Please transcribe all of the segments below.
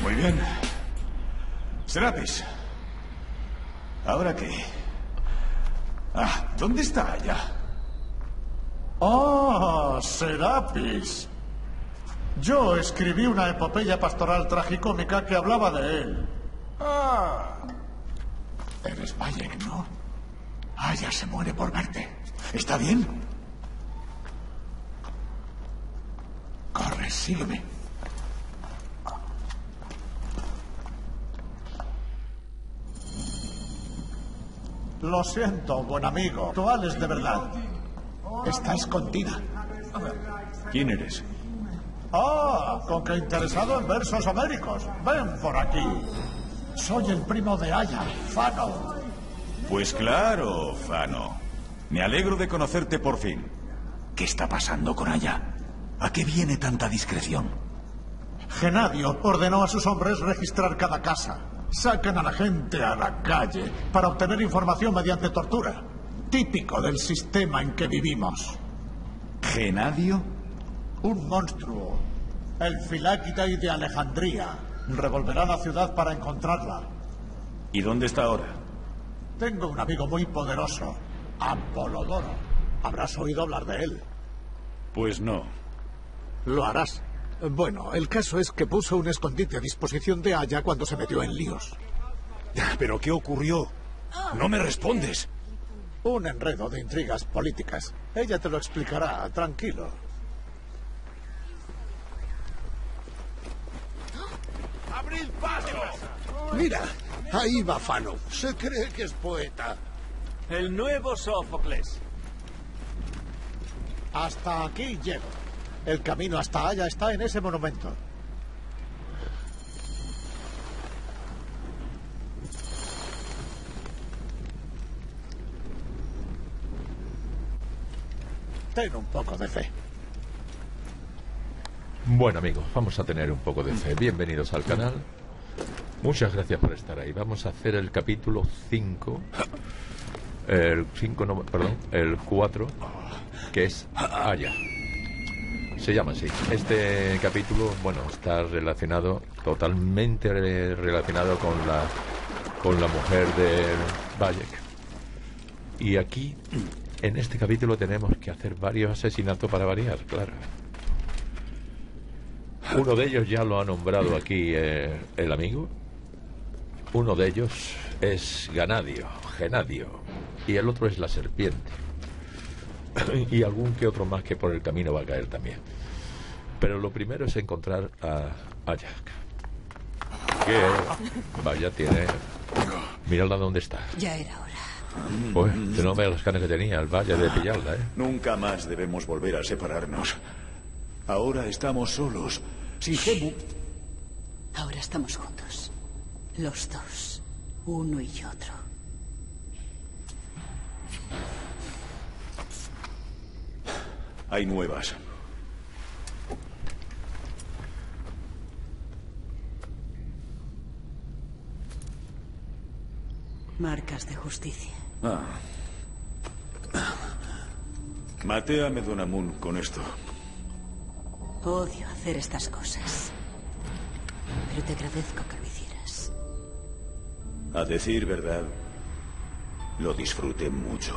Muy bien. Serapis. ¿Ahora qué? ¿Dónde está Aya? ¡Ah, Serapis! Yo escribí una epopeya pastoral tragicómica que hablaba de él. Eres Bayek, ¿no? Aya se muere por verte. ¿Está bien? Corre, sígueme. Lo siento, buen amigo. Actual es de verdad. Está escondida. ¿Quién eres? Con que interesado en versos homéricos. Ven por aquí. Soy el primo de Aya, Fano. Pues claro, Fano. Me alegro de conocerte por fin. ¿Qué está pasando con Aya? ¿A qué viene tanta discreción? Genadio ordenó a sus hombres registrar cada casa. Sacan a la gente a la calle para obtener información mediante tortura. Típico del sistema en que vivimos. ¿Genadio? Un monstruo. El Filáquitae de Alejandría. Revolverá la ciudad para encontrarla. ¿Y dónde está ahora? Tengo un amigo muy poderoso. Apolodoro. Habrás oído hablar de él. Pues no. Lo harás. Bueno, el caso es que puso un escondite a disposición de Aya cuando se metió en líos. ¿Pero qué ocurrió? No me respondes. Un enredo de intrigas políticas. Ella te lo explicará, tranquilo. ¡Abrid paso! Mira, ahí va Fano. Se cree que es poeta. El nuevo Sófocles. Hasta aquí llego. El camino hasta Aya está en ese monumento. Ten un poco de fe. Bueno, amigos, vamos a tener un poco de fe. Bienvenidos al canal. Muchas gracias por estar ahí. Vamos a hacer el capítulo 5. El 5, no, perdón, el 4, que es Aya. Se llama así. Este capítulo, bueno, está relacionado, totalmente relacionado con la mujer de Bayek. Y aquí, en este capítulo, tenemos que hacer varios asesinatos para variar, claro. Uno de ellos ya lo ha nombrado aquí el amigo. Uno de ellos es Genadio. Y el otro es la serpiente. Y algún que otro más que por el camino va a caer también. Pero lo primero es encontrar a Aya. Que, vaya, tiene... Mírala dónde está. Ya era hora. Pues, que no veas las ganas que tenía el Valle de pillarla, ¿eh? Nunca más debemos volver a separarnos. Ahora estamos solos. Si Jemu... Ahora estamos juntos. Los dos. Uno y otro. Hay nuevas. Marcas de justicia. Maté a Medonamun con esto. Odio hacer estas cosas. Pero te agradezco que lo hicieras. A decir verdad, lo disfruté mucho.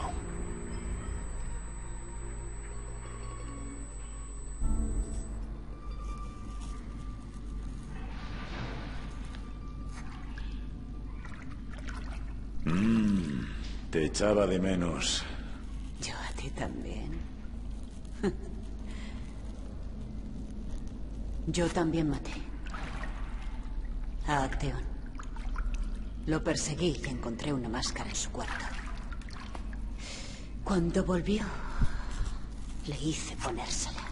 Te echaba de menos. Yo a ti también. Yo también maté a Acteón. Lo perseguí y encontré una máscara en su cuarto. Cuando volvió, le hice ponérsela.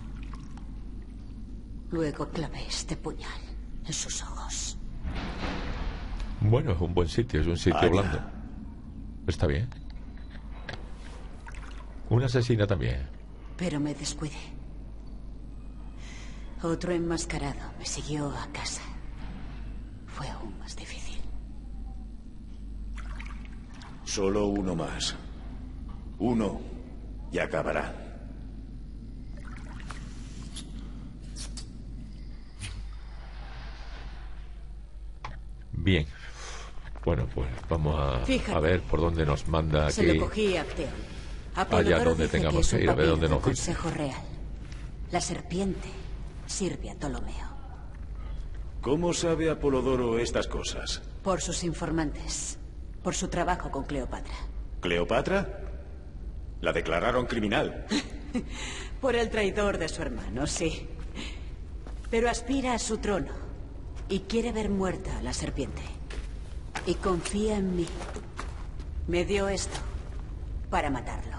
Luego clavé este puñal en sus ojos. Bueno, es un buen sitio, es un sitio blando. Está bien. Una asesina también. Pero me descuidé. Otro enmascarado me siguió a casa. Fue aún más difícil. Solo uno más. Uno y acabará. Bien. Bueno, pues vamos a ver por dónde nos manda aquí. Se lo cogí a Acteon. Allá donde tengamos que ir, a ver dónde nos dice. Consejo Real. La serpiente sirve a Ptolomeo. ¿Cómo sabe Apolodoro estas cosas? Por sus informantes. Por su trabajo con Cleopatra. ¿Cleopatra? La declararon criminal. Por el traidor de su hermano, sí. Pero aspira a su trono. Y quiere ver muerta a la serpiente. Y confía en mí. Me dio esto para matarlo.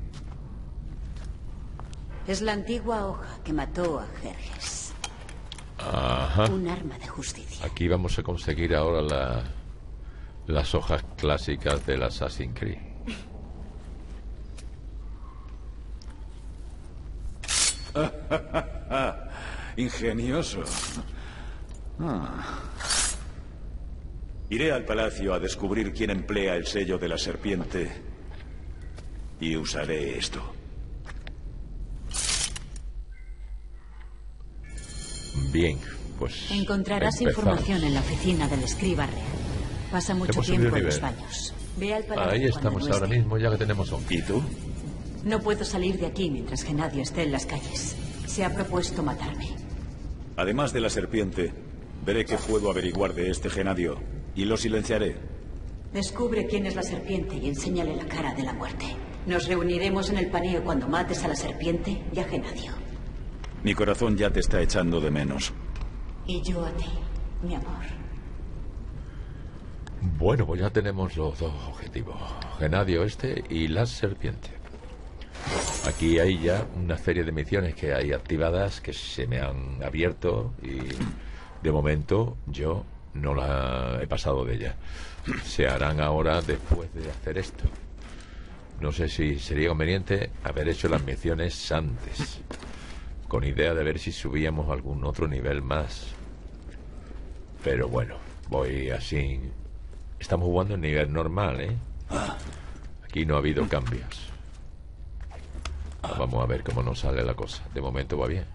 Es la antigua hoja que mató a Jerjes. Ajá. Un arma de justicia. Aquí vamos a conseguir ahora las hojas clásicas del Assassin's Creed. Ingenioso. Iré al palacio a descubrir quién emplea el sello de la serpiente y usaré esto. Bien, pues Encontrarás empezamos. información en la oficina del escriba real. Pasa mucho Hemos subido tiempo en nivel. los baños. Ve al palacio Ahí cuando estamos no ahora esté. mismo, ya que tenemos un... ¿Y tú? No puedo salir de aquí mientras Genadio esté en las calles. Se ha propuesto matarme. Además de la serpiente, veré qué puedo averiguar de este Genadio y lo silenciaré. Descubre quién es la serpiente y enséñale la cara de la muerte. Nos reuniremos en el paneo cuando mates a la serpiente y a Genadio. Mi corazón ya te está echando de menos. Y yo a ti, mi amor. Bueno, pues ya tenemos los dos objetivos. Genadio este y la serpiente. Aquí hay ya una serie de misiones que hay activadas que se me han abierto y de momento yo no la he pasado de ella. Se harán ahora después de hacer esto. No sé si sería conveniente haber hecho las misiones antes, con idea de ver si subíamos a algún otro nivel más. Pero bueno, voy así. Estamos jugando en nivel normal, ¿eh? Aquí no ha habido cambios. Vamos a ver cómo nos sale la cosa. De momento va bien.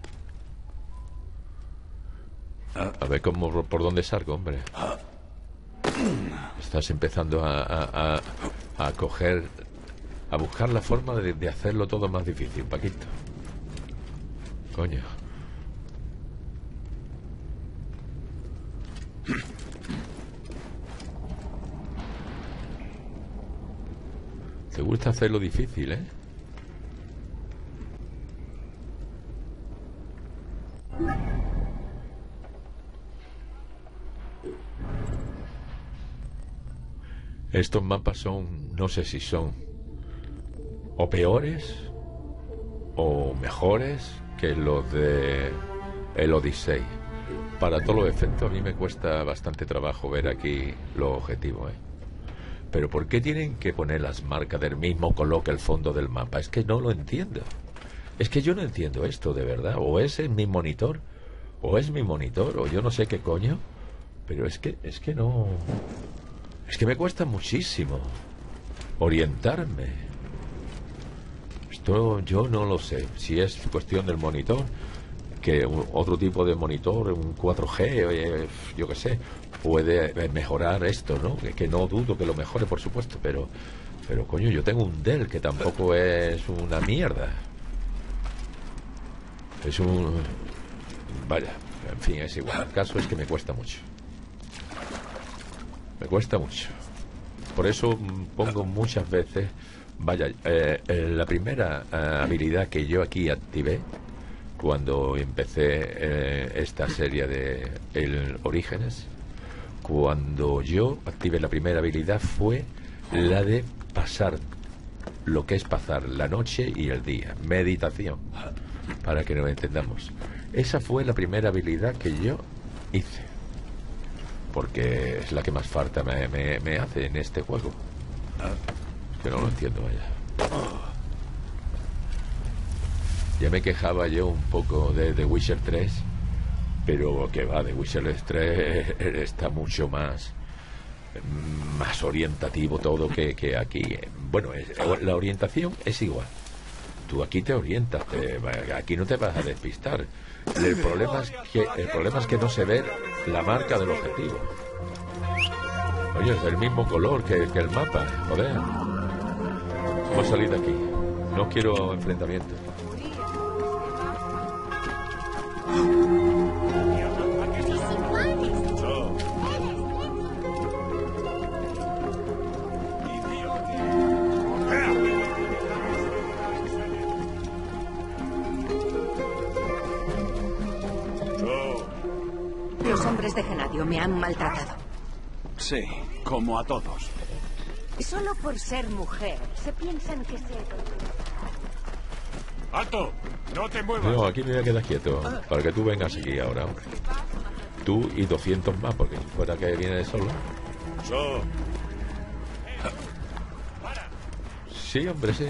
A ver cómo, por dónde salgo, hombre. Estás empezando a coger, a buscar la forma de hacerlo todo más difícil, Paquito. Coño. Te gusta hacerlo difícil, ¿eh? Estos mapas son, no sé si son o peores o mejores que los de el Odyssey. Para todos los efectos a mí me cuesta bastante trabajo ver aquí los objetivos, ¿eh? Pero ¿por qué tienen que poner las marcas del mismo color que el fondo del mapa? Es que no lo entiendo. Es que yo no entiendo esto, de verdad. O es en mi monitor, o es mi monitor, o yo no sé qué coño. Pero es que no... Es que me cuesta muchísimo orientarme. Esto yo no lo sé. Si es cuestión del monitor, que otro tipo de monitor, un 4G, yo qué sé, puede mejorar esto, ¿no? Que no dudo que lo mejore, por supuesto, pero coño, yo tengo un Dell que tampoco es una mierda. Es un... Vaya, en fin, es igual. El caso es que me cuesta mucho. Me cuesta mucho. Por eso pongo muchas veces... Vaya, la primera habilidad que yo aquí activé cuando empecé esta serie de el Orígenes, cuando yo activé la primera habilidad fue la de pasar lo que es pasar la noche y el día. Meditación, para que nos entendamos. Esa fue la primera habilidad que yo hice, porque es la que más falta me hace en este juego. Que no lo entiendo, vaya. Ya me quejaba yo un poco de The Witcher 3, pero que va, The Witcher 3 está mucho más orientativo todo que aquí. Bueno, la orientación es igual. Tú aquí te orientas, aquí no te vas a despistar. El problema es que no se ve la marca del objetivo. Oye, es del mismo color que el mapa, joder. Vamos a salir de aquí. No quiero enfrentamientos. Los hombres de Genadio me han maltratado. Sí, como a todos. Solo por ser mujer, se piensan que se... ¡Alto! ¡No te muevas! No, aquí me voy a quedar quieto. Para que tú vengas aquí ahora, hombre. Tú y 200 más, porque si fuera que viene de solo. Sí, hombre, sí.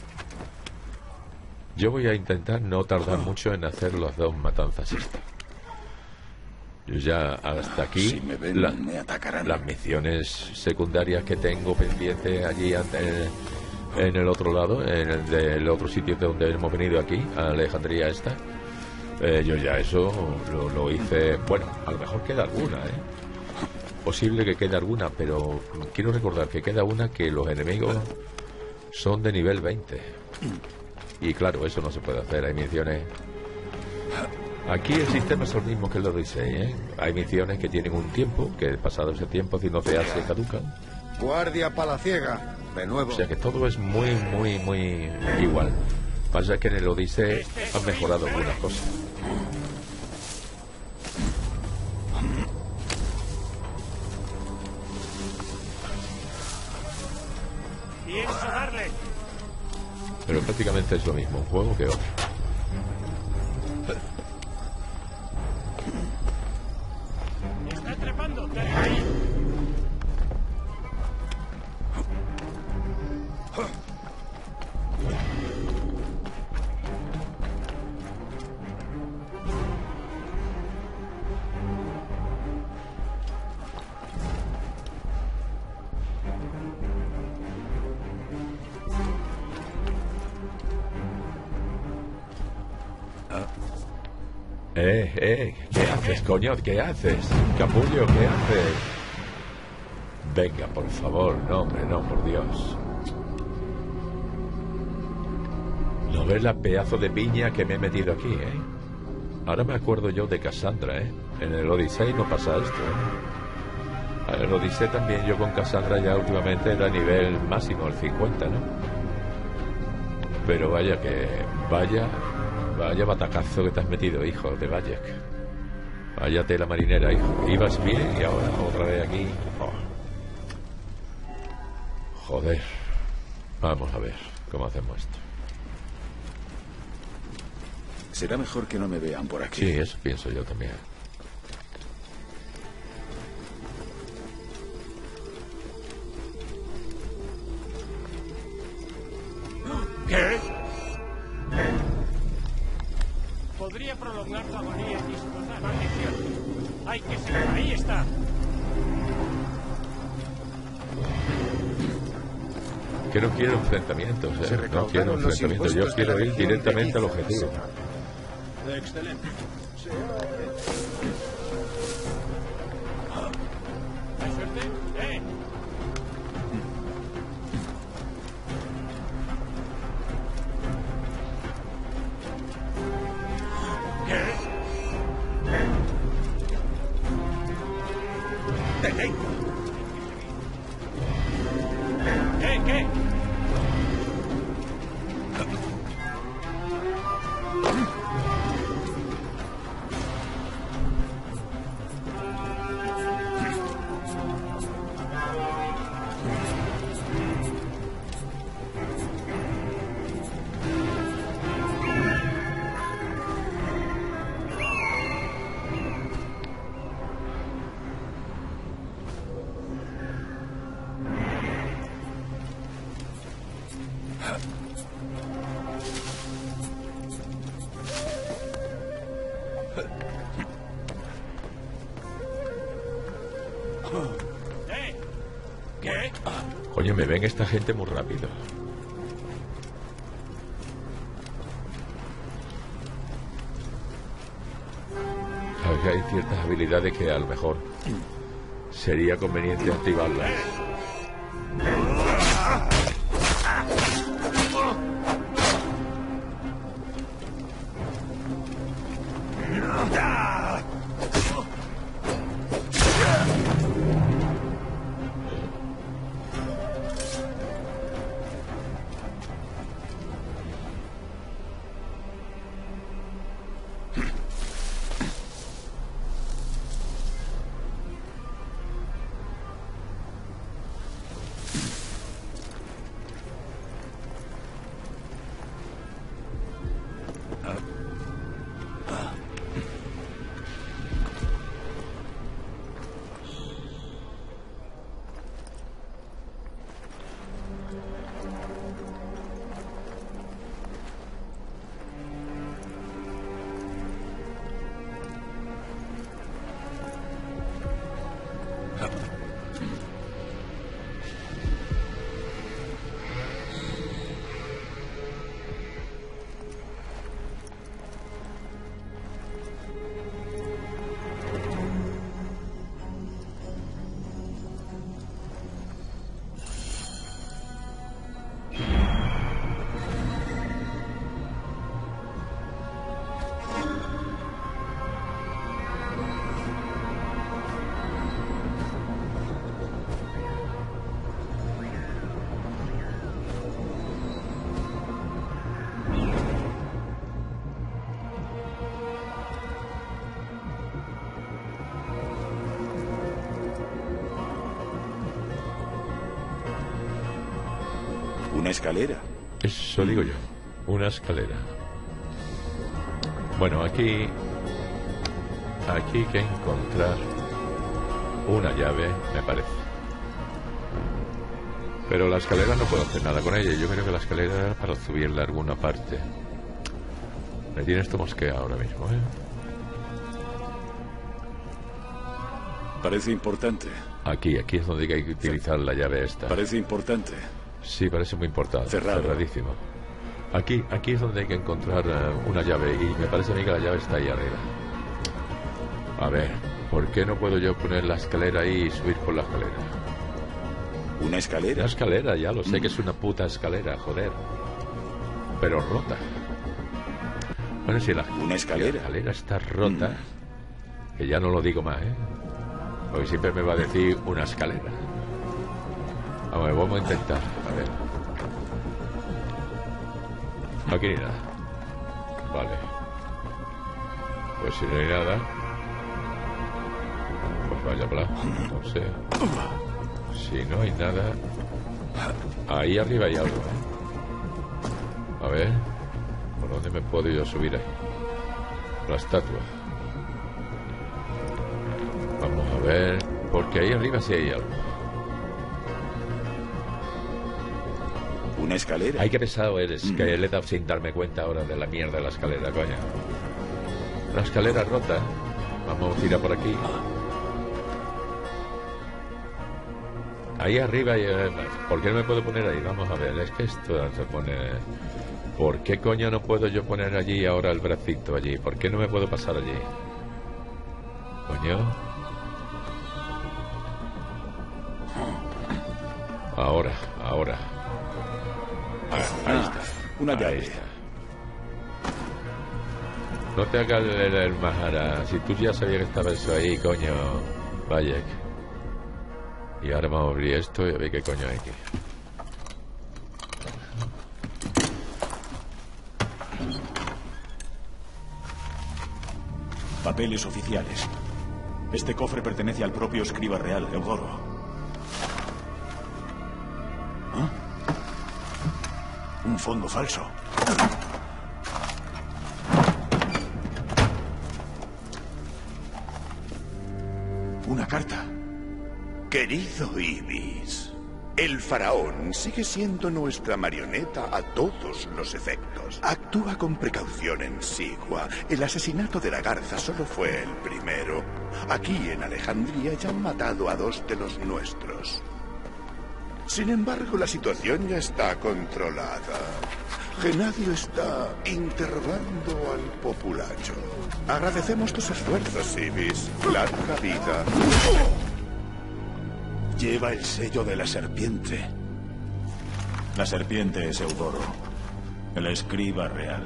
Yo voy a intentar no tardar mucho en hacer las dos matanzas estas. Yo ya hasta aquí Si me ven, me atacarán. las misiones secundarias que tengo pendientes allí en el otro lado, en el del otro sitio de donde hemos venido aquí, a Alejandría esta. Yo ya eso lo hice. Bueno, a lo mejor queda alguna, posible que quede alguna, pero quiero recordar que queda una que los enemigos son de nivel 20. Y claro, eso no se puede hacer. Hay misiones. Aquí el sistema es el mismo que el de Odyssey, Hay misiones que tienen un tiempo, que pasado ese tiempo, si no se hace, caducan. Guardia palaciega, de nuevo. O sea que todo es muy, muy, muy igual. Pasa que en el Odyssey han mejorado algunas cosas. ¡Pienso darle! Pero prácticamente es lo mismo, un juego que otro. ¡Está trepando! ¡Déjame ahí! ¿Qué haces, coño? ¿Qué haces? Capullo, ¿qué haces? Venga, por favor, no, hombre, no, por Dios. ¿No ves la pedazo de piña que me he metido aquí, Ahora me acuerdo yo de Cassandra, En el Odyssey no pasa esto, En el Odyssey también yo con Cassandra ya últimamente era nivel máximo, el 50, ¿no? Pero vaya que... Vaya batacazo que te has metido, hijo de Bayek. Vaya tela marinera, hijo. Ibas bien y ahora otra vez aquí. Joder. Vamos a ver cómo hacemos esto. Será mejor que no me vean por aquí. Sí, eso pienso yo también. ¿Qué? Podría prolongar la agonía y disfrutar. Maldición. Hay que seguir. Ahí está. Que no quiero enfrentamientos, Se No recaudaron quiero los enfrentamientos. Yo impuestos quiero de la ir región directamente al de objetivo. Excelente. ¿Hay suerte? ¿Qué? Detengo. ¿Qué? ¿Qué? Coño, me ven esta gente muy rápido. Sabes que hay ciertas habilidades que a lo mejor Sería conveniente activarla. Una escalera. Eso digo yo. Una escalera. Bueno, aquí hay que encontrar una llave, me parece. Pero la escalera no puedo hacer nada con ella. Yo creo que la escalera era para subirla a alguna parte. Me tiene esto mosqueado ahora mismo, ¿eh? Parece importante. Aquí es donde hay que utilizar la llave esta. Parece importante. Sí, parece muy importante. Cerrado. Cerradísimo. Aquí es donde hay que encontrar una llave. Y me parece a mí que la llave está ahí arriba. A ver, ¿por qué no puedo yo poner la escalera ahí y subir por la escalera? ¿Una escalera? Una escalera, ya lo sé que es una puta escalera, joder. Pero rota. Bueno, si ¿Una escalera? la escalera está rota, que ya no lo digo más, ¿eh? Porque siempre me va a decir una escalera. A ver, vamos a intentar. A ver. Aquí ni nada. Vale. Pues si no hay nada, pues vaya bla. No sé. Si no hay nada, ahí arriba hay algo, ¿eh? A ver, ¿por dónde me puedo yo subir ahí? La estatua. Vamos a ver, porque ahí arriba sí hay algo. ¿Una escalera? Ay, qué pesado eres, que le he dado sin darme cuenta ahora de la mierda de la escalera, coño. La escalera rota. Vamos a tirar por aquí. Ahí arriba, ¿por qué no me puedo poner ahí? Vamos a ver, es que esto se pone... ¿Por qué coño no puedo yo poner allí ahora el bracito allí? ¿Por qué no me puedo pasar allí? Coño. Ahora. Ahí está. Una Ahí llave. está. No te hagas el majara. Si tú ya sabías que estaba eso ahí, coño. Vaya. Y ahora vamos a abrir esto y a ver qué coño hay aquí. Papeles oficiales. Este cofre pertenece al propio escriba real, Eugoro. ¿Ah? Un fondo falso. Una carta. Querido Ibis, el faraón sigue siendo nuestra marioneta a todos los efectos. Actúa con precaución en Sigua. El asesinato de la garza solo fue el primero. Aquí en Alejandría ya han matado a 2 de los nuestros. Sin embargo, la situación ya está controlada. Genadio está interrogando al populacho. Agradecemos tus esfuerzos, Ibis. Larga vida. Lleva el sello de la serpiente. La serpiente es Eudoro, el escriba real.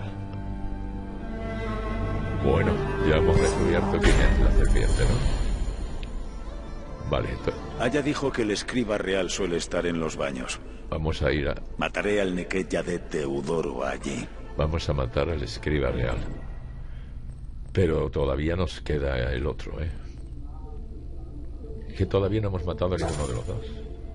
Bueno, ya hemos descubierto quién es la serpiente, ¿no? Vale, Aya dijo que el escriba real suele estar en los baños. vamos a ir a... Mataré al Neket Yadet de Eudoro allí. Vamos a matar al escriba real. Pero todavía nos queda el otro, ¿eh? Que todavía no hemos matado a ninguno de los dos.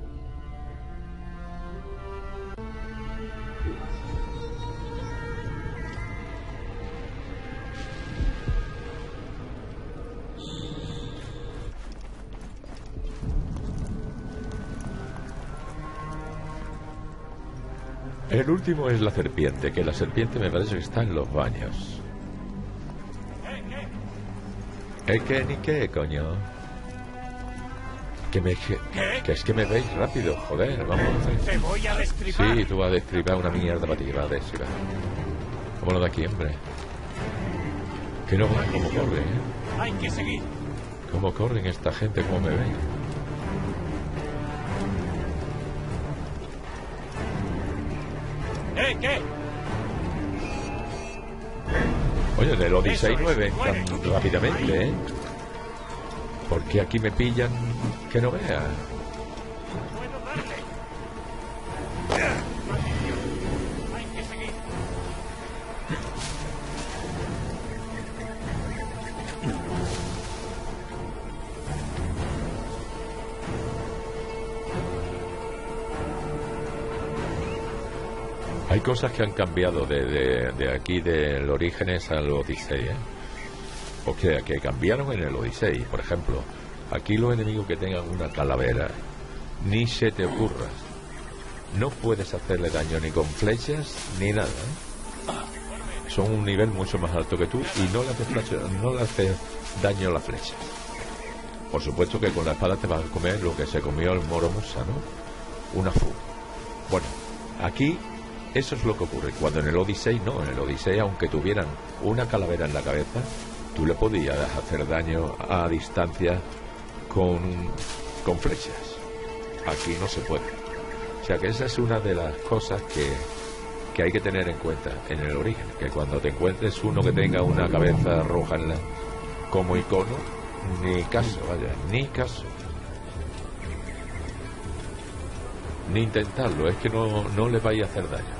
El último es la serpiente, que la serpiente me parece que está en los baños. ¿Qué ni qué, coño? Que es que me veis rápido, joder, vamos. Te voy a destripar. Sí, tú vas a destripar una mierda para ti, vas a destripar. Vámonos de aquí, hombre. Que no veas cómo corre, ¿eh? Hay que seguir. Cómo corren esta gente, cómo me ven. ¿Qué? Oye, en el Odyssey Eso es, 9 muere. tan rápidamente, ¿eh? Porque aquí me pillan que no vea. Puedo darle. Hay que seguir. Hay cosas que han cambiado de aquí del Orígenes al Odyssey, ¿eh? O sea, que cambiaron en el Odyssey. Por ejemplo, aquí los enemigos que tengan una calavera, ni se te ocurra. No puedes hacerle daño ni con flechas ni nada, ¿eh? Son un nivel mucho más alto que tú y no le haces daño a las flechas. Por supuesto que con la espada te vas a comer lo que se comió el Moro Musa, ¿no? Una fuga. Bueno, aquí eso es lo que ocurre. Cuando en el Odyssey no, en el Odyssey, aunque tuvieran una calavera en la cabeza, tú le podías hacer daño a distancia con flechas. Aquí no se puede. O sea que esa es una de las cosas que hay que tener en cuenta en el origen, que cuando te encuentres uno que tenga una cabeza roja como icono, ni caso, vaya, ni caso. Ni intentarlo, es que no le vaya a hacer daño.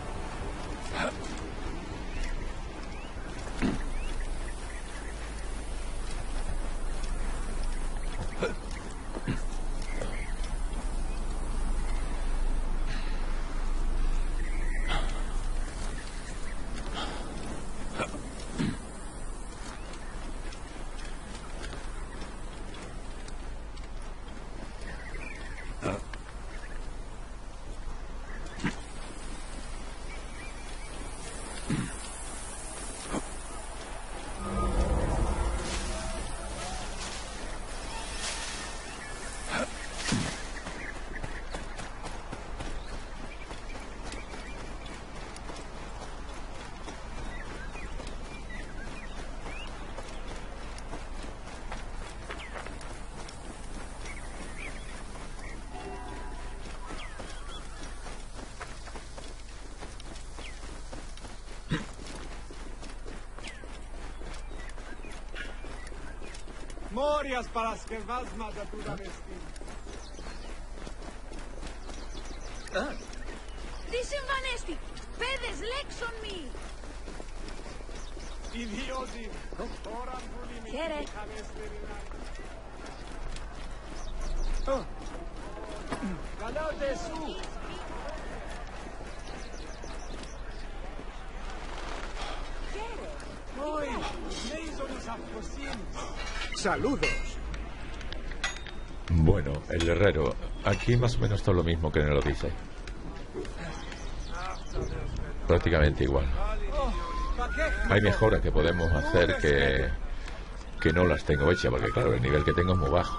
Morias para que vas más a tu Τι συμβανέστη! Παιδες, λέξον μη! Idioti! Τώρα πολύ μη Χαίρε! Καλάτε σου! Hoy, Mason Saludos. Bueno, el herrero. Aquí más o menos todo lo mismo que en el Odyssey. Prácticamente igual. Hay mejoras que podemos hacer que no las tengo hechas, porque claro, el nivel que tengo es muy bajo.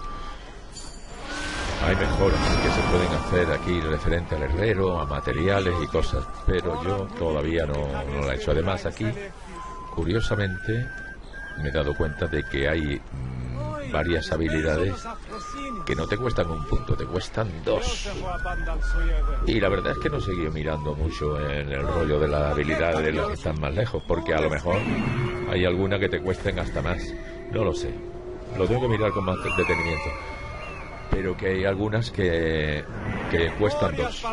Hay mejoras que se pueden hacer aquí referente al herrero, a materiales y cosas, pero yo todavía no la he hecho. Además aquí, curiosamente, me he dado cuenta de que hay varias habilidades que no te cuestan un punto, te cuestan 2. Y la verdad es que no he seguido mirando mucho en el rollo de la habilidad de los que están más lejos, porque a lo mejor hay alguna que te cuesten hasta más. No lo sé. Lo tengo que mirar con más detenimiento. Pero que hay algunas que cuestan 2.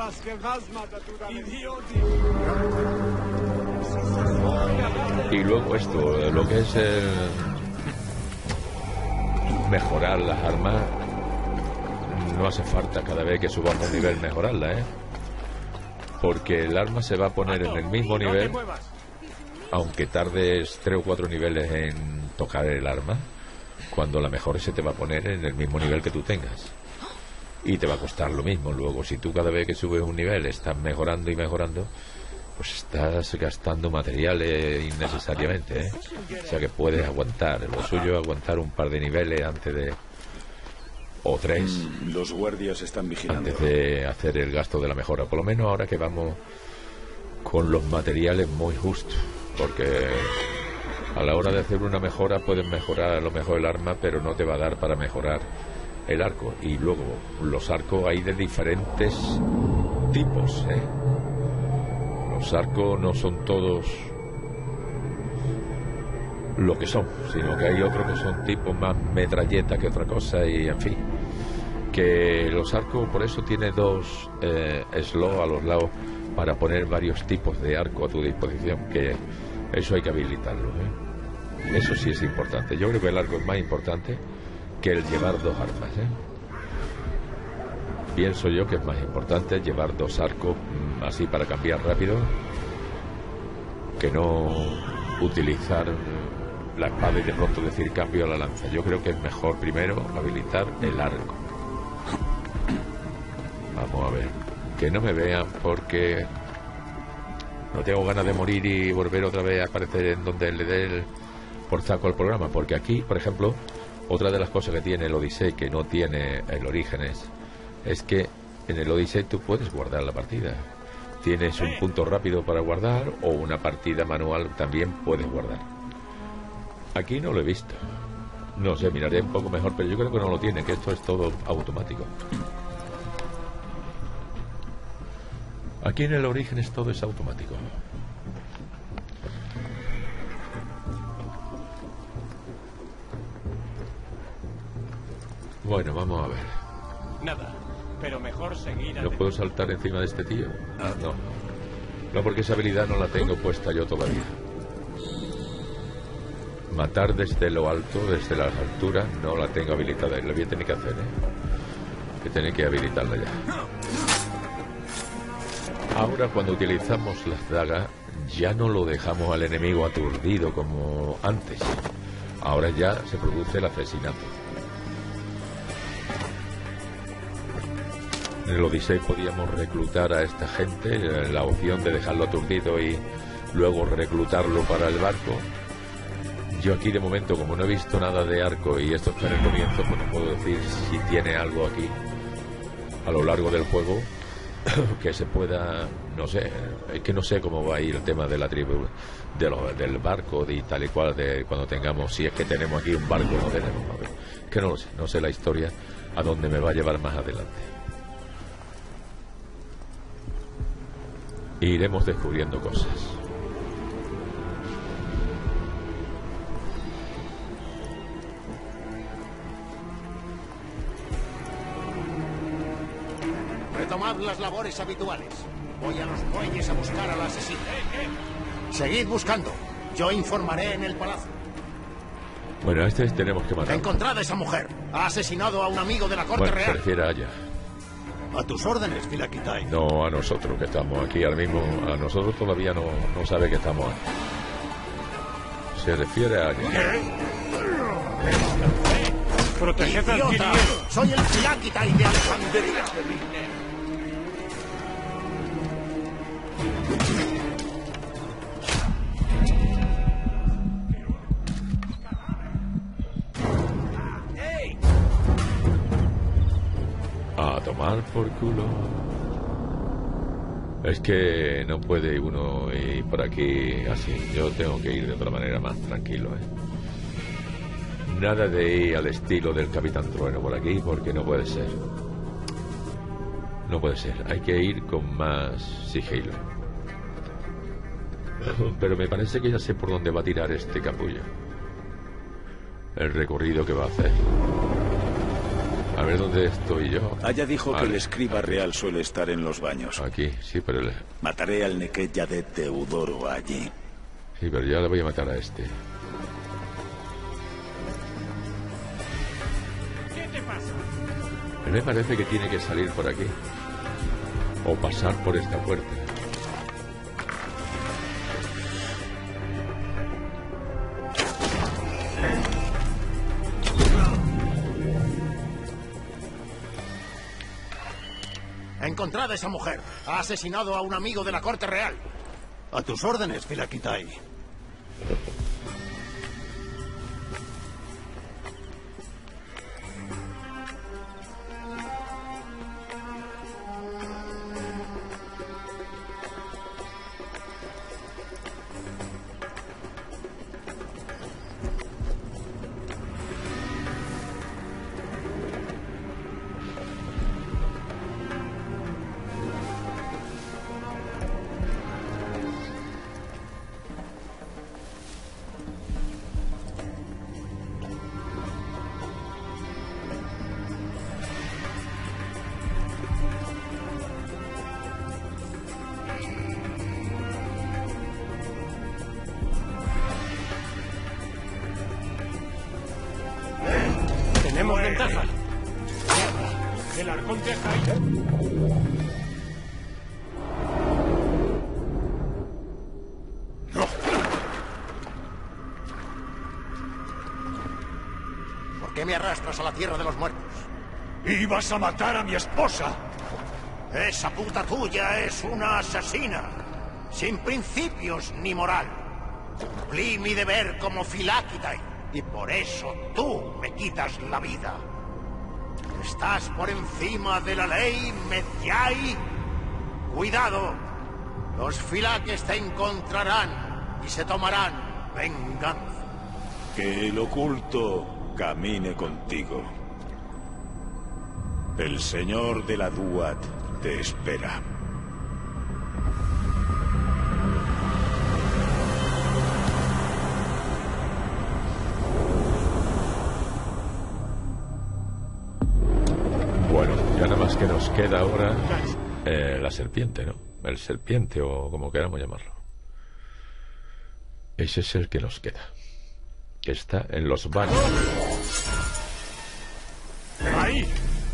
Y luego esto, lo que es mejorar las armas, no hace falta cada vez que subamos un nivel mejorarla, porque el arma se va a poner en el mismo nivel, aunque tardes 3 o 4 niveles en tocar el arma. Cuando la mejores se te va a poner en el mismo nivel que tú tengas y te va a costar lo mismo. Luego, si tú cada vez que subes un nivel estás mejorando y mejorando, pues estás gastando materiales innecesariamente, O sea que puedes aguantar. Lo suyo es aguantar un par de niveles antes de... o 3. Los guardias están vigilando. Antes de hacer el gasto de la mejora. Por lo menos ahora que vamos con los materiales muy justos. Porque a la hora de hacer una mejora puedes mejorar a lo mejor el arma, pero no te va a dar para mejorar el arco. Y luego los arcos hay de diferentes tipos, Los arcos no son todos lo que son, sino que hay otros que son tipos más metralleta que otra cosa. Y en fin, que los arcos por eso tiene 2 slots a los lados para poner varios tipos de arco a tu disposición, que eso hay que habilitarlo, Eso sí es importante. Yo creo que el arco es más importante que el llevar 2 armas, Pienso yo que es más importante llevar 2 arcos así para cambiar rápido, que no utilizar la espada y de pronto decir cambio a la lanza. Yo creo que es mejor primero habilitar el arco. Vamos a ver. Que no me vean porque no tengo ganas de morir y volver otra vez a aparecer en donde le dé el porzaco al programa. Porque aquí, por ejemplo, otra de las cosas que tiene el Odyssey que no tiene el Orígenes es que en el Odyssey tú puedes guardar la partida. Tienes un punto rápido para guardar o una partida manual también puedes guardar. Aquí no lo he visto. No sé, miraré un poco mejor, pero yo creo que no lo tiene, que esto es todo automático. Aquí en el Orígenes todo es automático. Bueno, vamos a ver. Nada, pero mejor seguir. ¿No puedo saltar encima de este tío? No. No, porque esa habilidad no la tengo puesta yo todavía. Matar desde lo alto, desde las alturas, no la tengo habilitada. Lo voy a tener que hacer, que tener que habilitarla ya. Ahora, cuando utilizamos las dagas, ya no lo dejamos al enemigo aturdido como antes. Ahora ya se produce el asesinato. En el Odyssey podíamos reclutar a esta gente, la opción de dejarlo aturdido y luego reclutarlo para el barco. Yo aquí de momento, como no he visto nada de arco y esto está en el comienzo, pues no puedo decir si tiene algo aquí a lo largo del juego que se pueda, no sé, es que no sé cómo va a ir el tema de la tribu, del barco y tal y cual, de cuando tengamos, si es que tenemos aquí un barco o no tenemos, a ver, que no lo sé, no sé la historia a dónde me va a llevar más adelante. E iremos descubriendo cosas. Retomad las labores habituales. Voy a los muelles a buscar al asesino. Seguid buscando. Yo informaré en el palacio. Bueno, a este tenemos que matar. Encontrad a esa mujer. Ha asesinado a un amigo de la corte real. Se refiere a ella. A tus órdenes, Philakitai. No a nosotros que estamos aquí ahora mismo. A nosotros todavía no sabe que estamos aquí. Se refiere a ella. Proteged al ¡Idiota! Soy el Philakitai de Alejandría. A tomar por culo. Es que no puede uno ir por aquí así. Yo tengo que ir de otra manera más tranquilo, Nada de ir al estilo del Capitán Trueno por aquí, porque no puede ser. No puede ser. Hay que ir con más sigilo. Pero me parece que ya sé por dónde va a tirar este capullo. El recorrido que va a hacer. A ver dónde estoy yo. Aya dijo Vale. que el escriba real suele estar en los baños. Aquí, sí, pero... Mataré al Neket Yadet de Eudoro allí. Sí, pero ya le voy a matar a este. ¿Qué te pasa? Me parece que tiene que salir por aquí. O pasar por esta puerta. Encontrad a esa mujer. Ha asesinado a un amigo de la corte real. A tus órdenes, Philakitai. Tenemos ventaja. El arcón te ha caído. ¿Por qué me arrastras a la tierra de los muertos? ¡Ibas a matar a mi esposa! Esa puta tuya es una asesina. Sin principios ni moral. Cumplí mi deber como Philakitai. Y por eso tú me quitas la vida. ¿Estás por encima de la ley, Medjay? ¡Cuidado! Los Philakes te encontrarán y se tomarán venganza. Que el oculto camine contigo. El señor de la Duat te espera. Bueno, ya nada más que nos queda ahora la serpiente, ¿no? El serpiente o como queramos llamarlo. Ese es el que nos queda. Que está en los baños. ¡Ahí!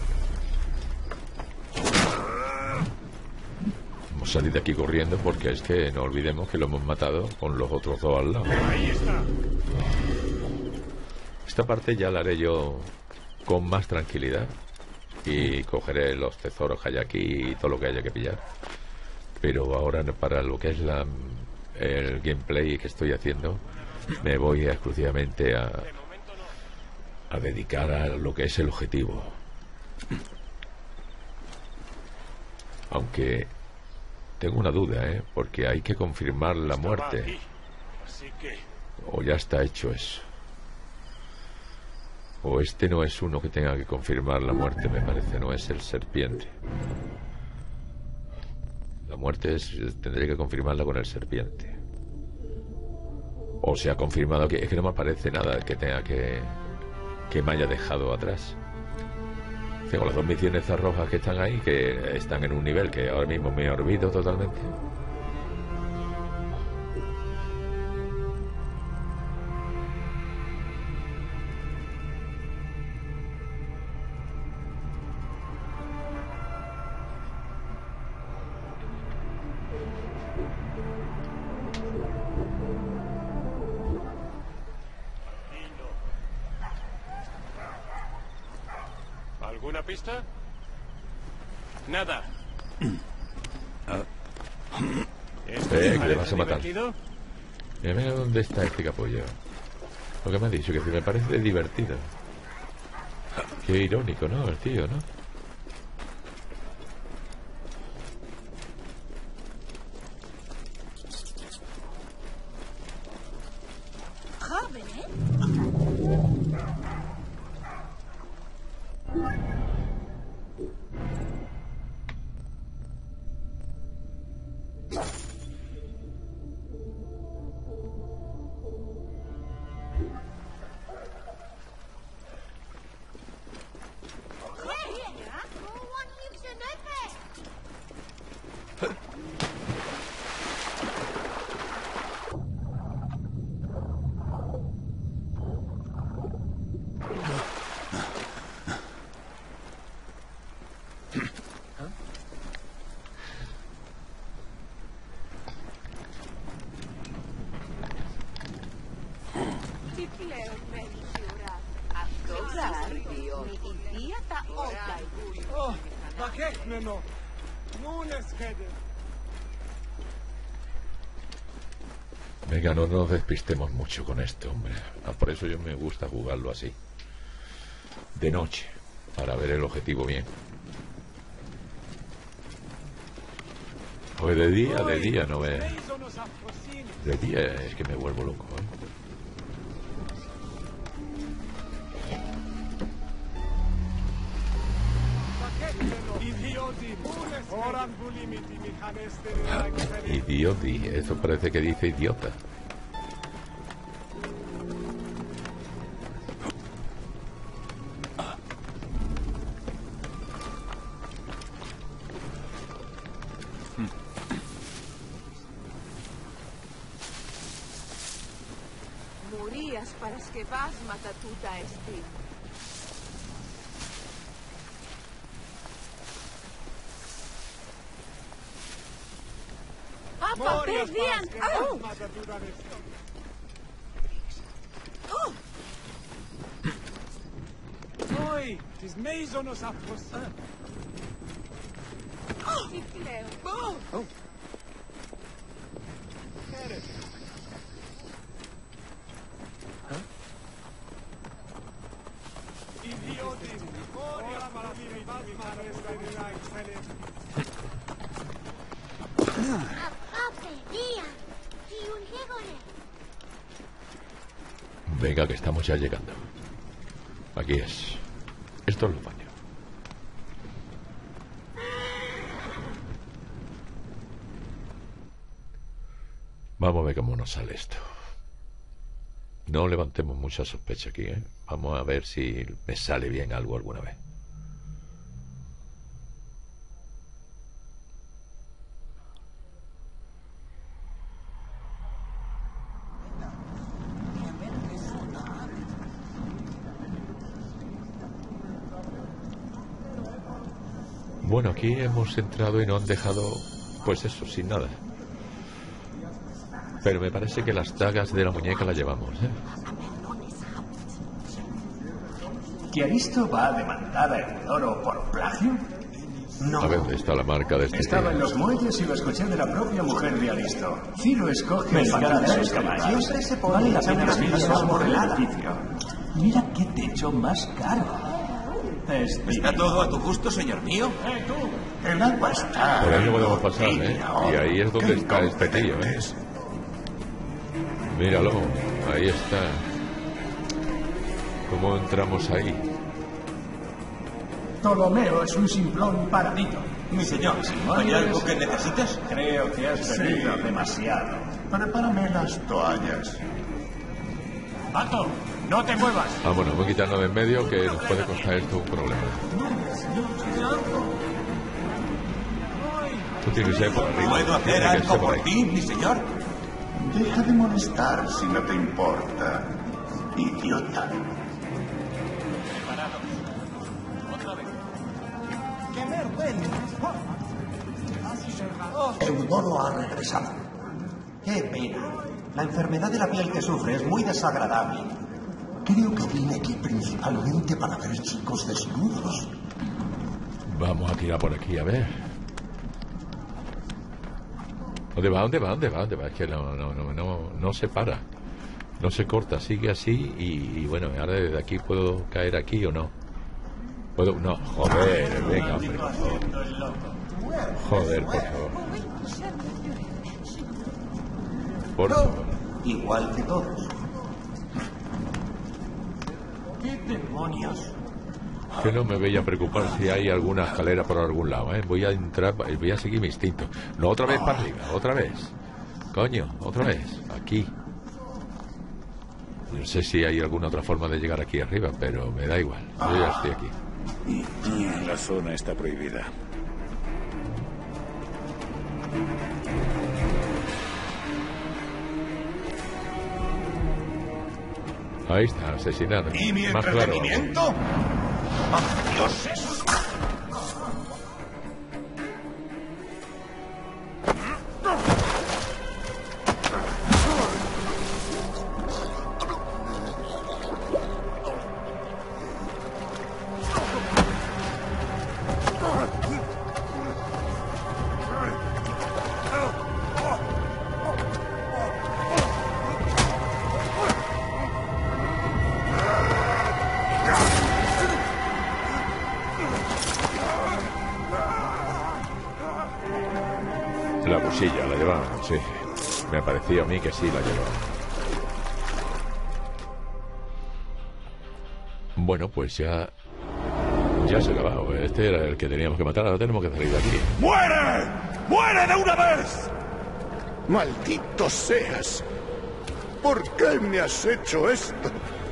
Vamos a salir de aquí corriendo porque es que no olvidemos que lo hemos matado con los otros dos al lado. ¡Ahí está! Esta parte ya la haré yo con más tranquilidad. Y cogeré los tesoros que hay aquí y todo lo que haya que pillar. Pero ahora para lo que es el gameplay que estoy haciendo, me voy exclusivamente a dedicar a lo que es el objetivo. Aunque tengo una duda, porque hay que confirmar la muerte. Así que... O ya está hecho eso. O este no es uno que tenga que confirmar la muerte, me parece, no es el serpiente. La muerte tendré que confirmarla con el serpiente. O se ha confirmado que es que no me aparece nada que tenga que me haya dejado atrás. Tengo las dos misiones rojas que están ahí, que están en un nivel que ahora mismo me olvido totalmente. ¿Alguna pista? Nada. Que le vas a matar. ¿Divertido? Mira dónde está este capullo. Lo que me ha dicho, que me parece divertido. Qué irónico, ¿no? El tío, ¿no? Venga, no nos despistemos mucho con esto, hombre. Por eso yo me gusta jugarlo así. De noche, para ver el objetivo bien. Pues de día no ve. De día es que me vuelvo loco, ¿eh? Idioti, eso parece que dice idiota. Mories per esquivas matatuta esti. Papa, bien. Oi, tis meizonos afros. Venga, que estamos ya llegando. Aquí es. Esto es lo baño. Vamos a ver cómo nos sale esto. No levantemos mucha sospecha aquí, ¿eh? Vamos a ver si me sale bien algo alguna vez. Bueno, aquí hemos entrado y nos han dejado, pues eso, sin nada. Pero me parece que las dagas de la muñeca las llevamos, ¿eh? ¿Tiaristo va a demandar a Eudoro por plagio? No. A ver, ¿dónde está la marca de este Estaba tío? en los muelles y lo escuché de la propia mujer de Aristo. Ciro escoge el pagar de sus caballos. Vale la pena revisar por el edificio. Mira qué techo más caro. ¿Está todo a tu gusto, señor mío? Tú, el agua está... Por ahí no podemos pasar, ¿eh? Y ahí es donde está este tío, ¿eh? Míralo, ahí está. ¿Cómo entramos ahí? Ptolomeo es un simplón paradito. Mi señor, ¿hay algo que necesitas? Creo que has bebido demasiado. Prepárame las toallas. ¡Pato! ¡No te muevas! Vámonos, voy a quitarnos de en medio que nos puede costar esto un problema. Tú tienes que ser por arriba. ¿Puedo hacer Tiene que algo ser por ahí. ti, mi señor? Deja de molestar si no te importa, idiota. Eudoro ha regresado. Qué pena. La enfermedad de la piel que sufre es muy desagradable. Creo que vine aquí principalmente para ver chicos desnudos. Vamos a tirar por aquí, a ver. ¿Dónde va? ¿Dónde va? ¿Dónde va? ¿Dónde va? Es que no se para. No se corta, sigue así y bueno, ahora desde aquí puedo caer aquí o no. ¿Puedo? No, joder, venga, hombre, por favor. Joder, por favor. Por favor. Igual que todos. ¿Qué demonios? Que no me voy a preocupar si hay alguna escalera por algún lado, ¿eh? Voy a entrar, voy a seguir mi instinto. No, otra vez para arriba, otra vez. Coño, otra vez, aquí. No sé si hay alguna otra forma de llegar aquí arriba, pero me da igual. Yo ya estoy aquí. La zona está prohibida. Ahí está, asesinado. ¿Y mi Más claro. entretenimiento? ¡Oh, dioses! La busilla la llevaban, sí. Me parecía a mí que sí la llevaban. Bueno, pues ya se ha acabado. Este era el que teníamos que matar. Ahora tenemos que salir de aquí. ¡Muere! ¡Muere de una vez! ¡Maldito seas! ¿Por qué me has hecho esto?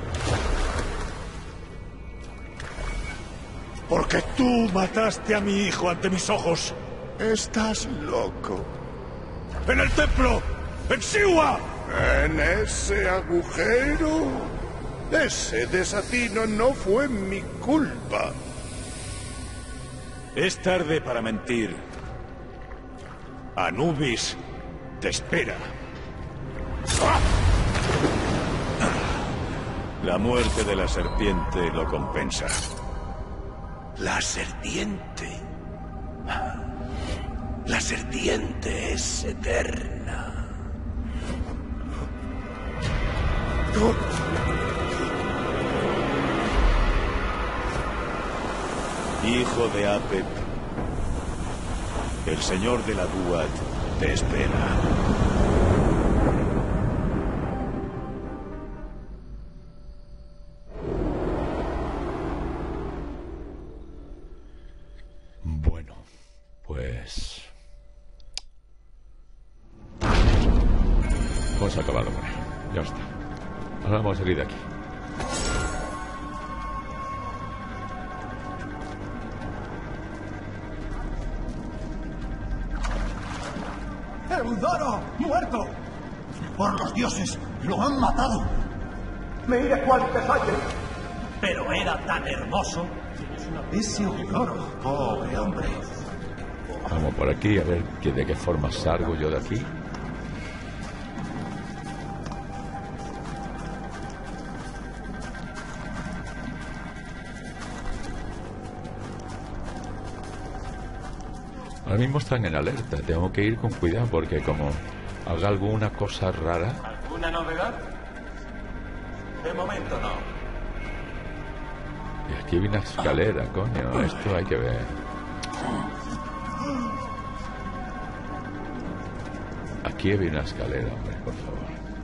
Porque tú mataste a mi hijo ante mis ojos. Estás loco. ¡En el templo! ¡En Siwa! ¿En ese agujero? Ese desatino no fue mi culpa. Es tarde para mentir. Anubis te espera. La muerte de la serpiente lo compensa. La serpiente. La serpiente es eterna. Hijo de Apep, el señor de la Duat te espera. Bueno, pues... vamos a acabarlo con él. Ya está. Ahora vamos a salir de aquí. ¡Eudoro! ¡Muerto! ¡Por los dioses! ¡Lo han matado! ¡Mire cuál detalle! Pero era tan hermoso. Ese Eudoro, pobre hombre. Vamos por aquí a ver de qué forma salgo yo de aquí. Ahora mismo están en alerta, tengo que ir con cuidado porque como haga alguna cosa rara... ¿Alguna novedad? De momento no. Y aquí hay una escalera, coño, esto hay que ver. Aquí hay una escalera, hombre, por favor.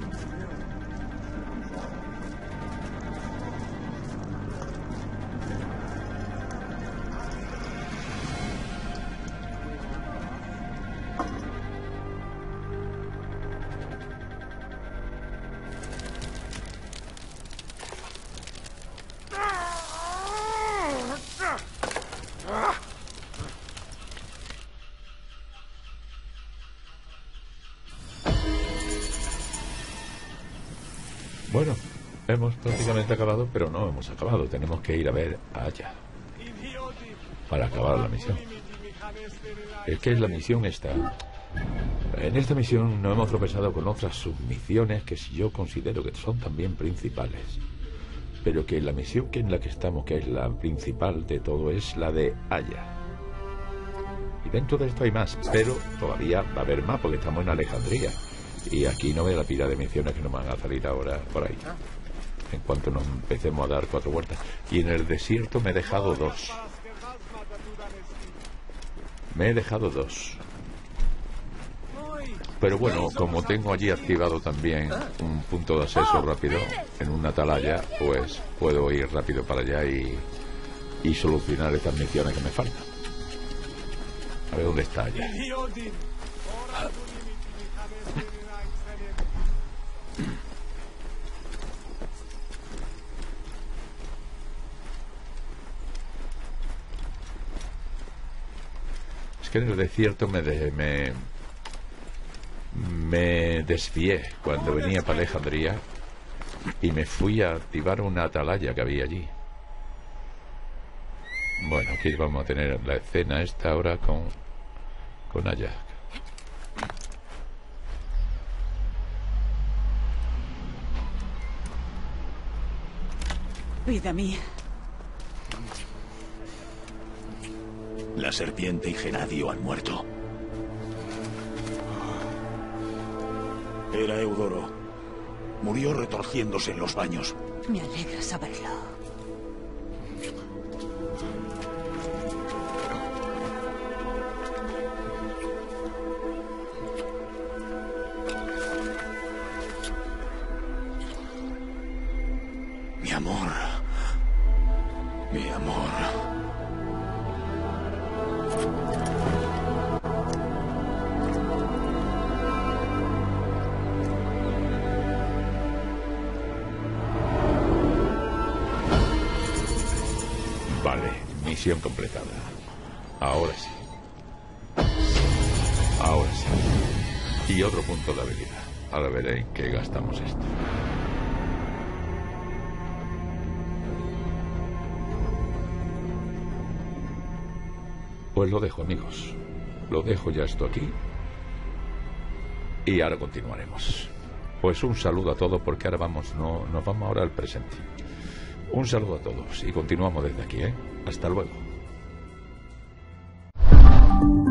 Bueno, hemos prácticamente acabado, pero no hemos acabado. Tenemos que ir a ver a Aya para acabar la misión. Es que la misión está... En esta misión no hemos tropezado con otras submisiones que yo considero que son también principales. Pero que la misión en la que estamos, que es la principal de todo, es la de Aya. Y dentro de esto hay más, pero todavía va a haber más porque estamos en Alejandría. Y aquí no ve la pila de misiones que nos van a salir ahora por ahí. En cuanto nos empecemos a dar 4 vueltas. Y en el desierto me he dejado 2. Me he dejado 2. Pero bueno, como tengo allí activado también un punto de acceso rápido en una atalaya, pues puedo ir rápido para allá y solucionar estas misiones que me faltan. A ver dónde está Aya. Es que en el desierto me desvié cuando venía para Alejandría y me fui a activar una atalaya que había allí. Bueno, aquí vamos a tener la escena esta ahora con Aya. Vida mía. La serpiente y Genadio han muerto. Era Eudoro. Murió retorciéndose en los baños. Me alegra saberlo. Misión completada. Ahora sí. Ahora sí. Y otro punto de habilidad. Ahora veré en qué gastamos esto. Pues lo dejo, amigos. Lo dejo ya esto aquí. Y ahora continuaremos. Pues un saludo a todos, porque ahora nos vamos ahora al presente. Un saludo a todos y continuamos desde aquí, ¿eh? Hasta luego.